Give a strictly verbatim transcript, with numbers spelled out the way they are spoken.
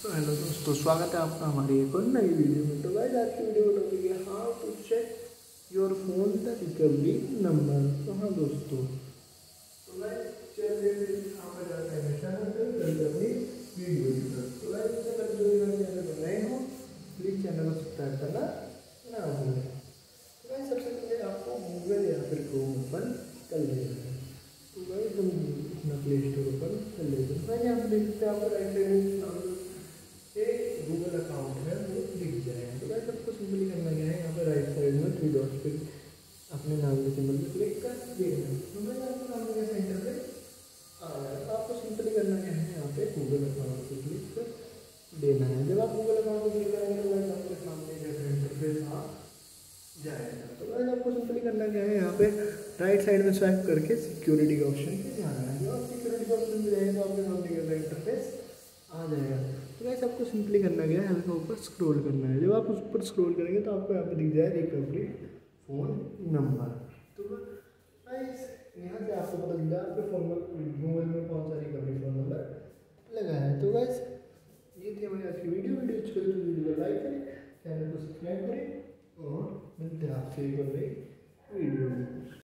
तो हेलो दोस्तों, स्वागत है आपका हमारी एक और नई वीडियो में। तो गाइस आज की वीडियो का टॉपिक है how to check your phone the recovery number. तो हाँ दोस्तों, तो गाइस चलिए यहाँ पर जाते हैं चैनल पे, चलिए अपनी वीडियो की तरफ। तो गाइस इससे पहले जो मेरे चैनल पर नए हो प्लीज़ चैनल को सब्सक्राइब करना ना भूलें। तो गाइस सबसे पहले आपको गूगल या फिर क्रोम ओपन कर लेना है। तो गाइस हम अपना प्ले स्टोर ओपन कर लेते हैं। गाइस यहाँ पर देख सकते हैं आपको राइट साइड गूगल अकाउंट है वो दिख जाएगा। तो गाइस आपको सिंपली करना क्या है, यहाँ पे राइट साइड में थ्री डॉट्स पे अपने नाम के सिंबल पे क्लिक कर देना। तो गाइस आपको नाम के सेंटर पे आ जाएगा। तो आपको सिंपली करना क्या है, यहाँ पे गूगल अकाउंट पे क्लिक कर देना है। जब आप गूगल अकाउंट पे क्लिक करेंगे तो गाइस आपके सामने जैसे इंटरफेस आ जाएगा। तो गाइस आपको सिंपली करना क्या है, यहाँ पे राइट साइड में स्वाइप करके सिक्योरिटी के ऑप्शन पे जाना है। जब आप सिक्योरिटी के ऑप्शन पे जाएंगे तो आपके सामने कैसा इंटरफेस आ जाएगा। तो गाइस आपको सिंपली करना क्या है, हल्का ऊपर स्क्रॉल करना है। जब आप उस पर स्क्रॉल करेंगे तो आपको यहाँ पे दिख जाए रिकवरी फ़ोन नंबर। तो गाइस यहाँ से आपको पता चल जाए आपके फ़ोन में गूगल में कौन सा रिकवरी फ़ोन नंबर लगा है। तो गाइस ये थी हमारी आज की वीडियो। वीडियो अच्छी लगी तो वीडियो को लाइक करें, चैनल को सब्सक्राइब करें और मिलते हैं आपसे एक और नई वीडियो में।